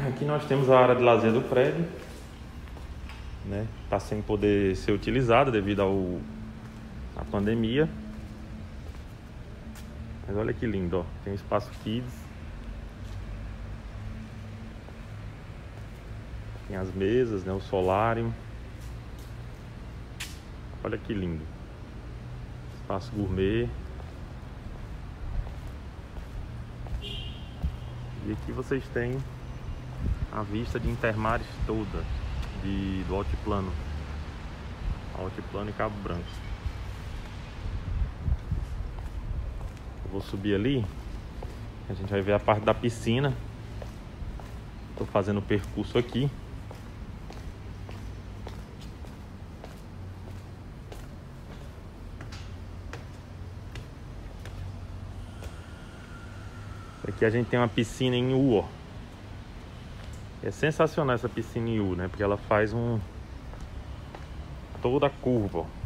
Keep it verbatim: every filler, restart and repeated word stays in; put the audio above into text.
Aqui nós temos a área de lazer do prédio, né? Tá sem poder ser utilizada devido ao à pandemia. Mas olha que lindo, ó. Tem espaço kids. Tem as mesas, né? O solário. Olha que lindo. Espaço gourmet. E aqui vocês têm a vista de Intermares toda, de, do Altiplano. Altiplano e Cabo Branco. Eu vou subir ali. A gente vai ver a parte da piscina. Estou fazendo o percurso aqui. Aqui a gente tem uma piscina em U, ó. É sensacional essa piscina em U, né? Porque ela faz um... toda a curva, ó.